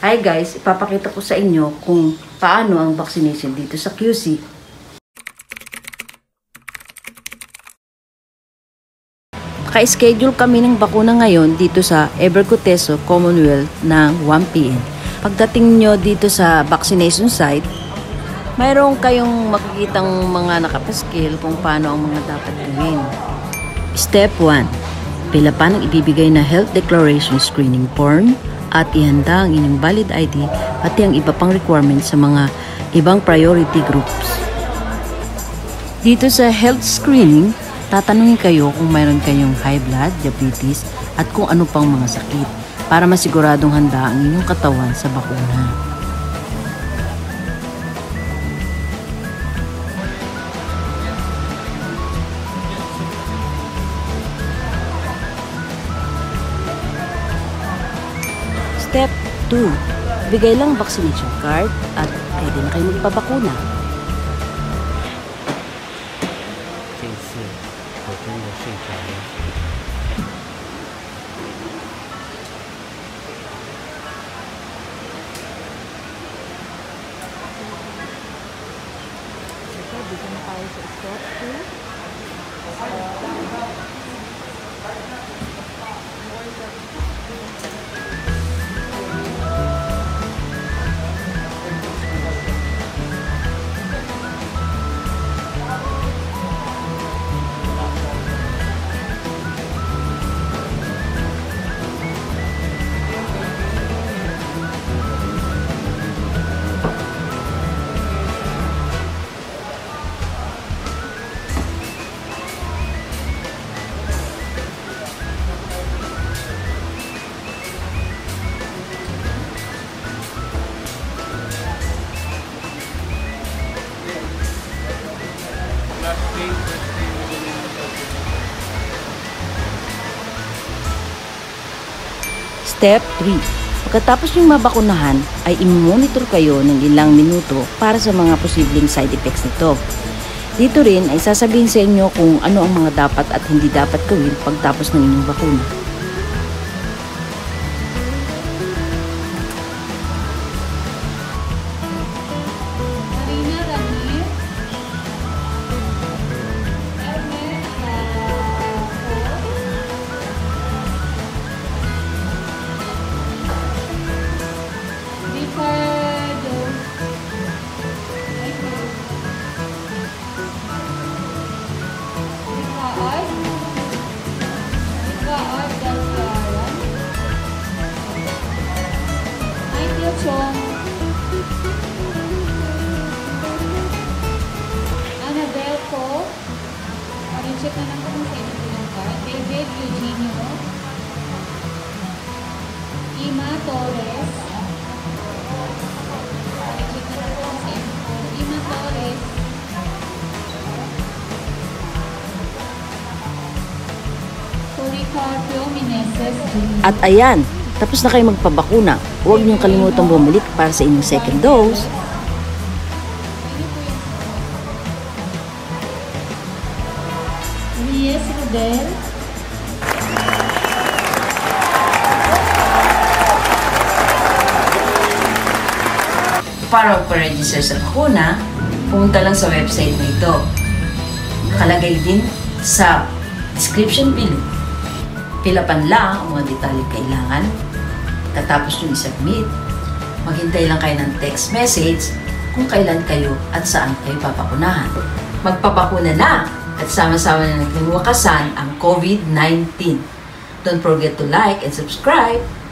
Hi guys, ipapakita ko sa inyo kung paano ang vaccination dito sa QC. Naka-schedule kami ng bakuna ngayon dito sa Evercoteso Commonwealth ng 1 PM. Pagdating nyo dito sa vaccination site, mayroon kayong makikitang mga nakapaskil kung paano ang mga dapat gawin. Step 1. Pila pa ng ibibigay na health declaration screening form at ihanda ang inyong valid ID pati ang iba pang requirements sa mga ibang priority groups. Dito sa health screening, tatanungin kayo kung mayroon kayong high blood, diabetes at kung ano pang mga sakit para masiguradong handa ang inyong katawan sa bakuna. Step 2. Bigay lang vaccination card at pwede na kayo magpabakuna. Dito na tayo sa step 2. Step 3. Pagkatapos yung mabakunahan ay i-monitor kayo ng ilang minuto para sa mga posibleng side effects nito. Dito rin ay sasabihin sa inyo kung ano ang mga dapat at hindi dapat gawin pagtapos ng inyong bakuna. Annabelle ko, check na lang kung sa inyo yung card. David Eugenio, Ima Torres, check na lang kung sa inyo. Ima Torres, Ricardo Meneses. At ayan, tapos na kayo magpabakuna. Huwag niyong kalimutang bumalik para sa inyong second dose. Yes, Rodel. Para magpa-register sa bakuna, pumunta lang sa website na ito. Nakalagay din sa description below. Pilapan lang ang mga detalye kailangan. Katapos nyo i-submit, maghintay lang kayo ng text message kung kailan kayo at saan kayo papakunahan. Magpapakuna na at sama-sama na nagwakasan ang COVID-19. Don't forget to like and subscribe.